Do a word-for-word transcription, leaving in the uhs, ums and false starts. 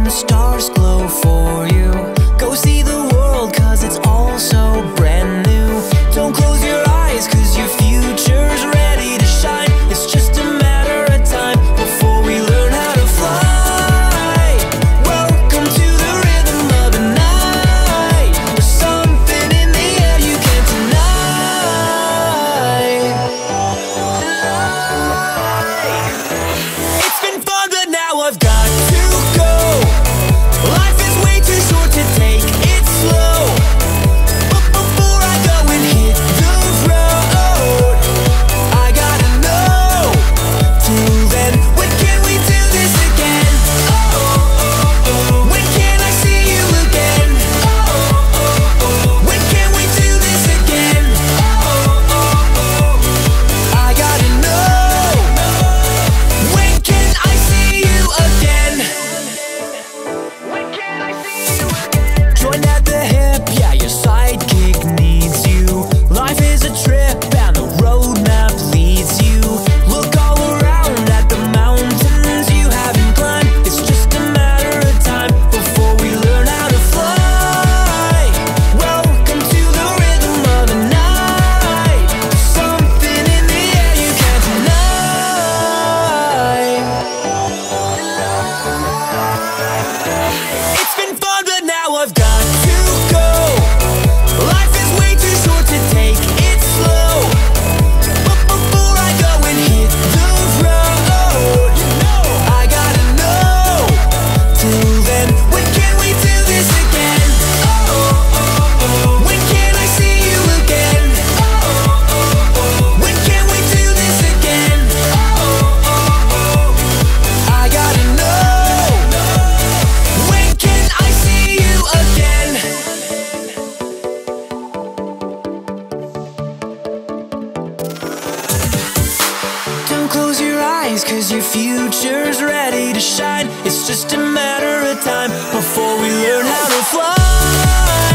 the stars glow for you. Go see the world, cause it's all so brand new. Don't close your eyes, cause your future's ready to shine. It's just a matter of time before we learn how to fly. Welcome to the rhythm of the night. There's something in the air you can't deny. It's been fun, but now I've got to go. Life is way too short to take it slow. But before I go and hit the road, I gotta know. Till then, when can we do this again? Oh, oh, oh. When can I see you again? Oh, oh, oh. When can we do this again? Oh, oh, oh. I gotta know. When can I see you again? When can I see you again? Join at the hip, yeah, your sidekick needs you. Life is a trip and the roadmap leads you. Look all around at the mountains you haven't climbed. It's just a matter of time before we learn how to fly. Welcome to the rhythm of the night. There's something in the air you can't deny. It's been fun, but now I've got to go. Life is way too short to take it slow. But before I go and hit the road, I gotta know. Till then, when can we do this again? Oh, oh, oh. When can I see you again? Oh, oh, oh. When can we do this again? Oh, oh, oh. I gotta know. When can I see you again? Don't close your eyes, cause your future's ready to shine. It's just a matter of time before we learn how to fly.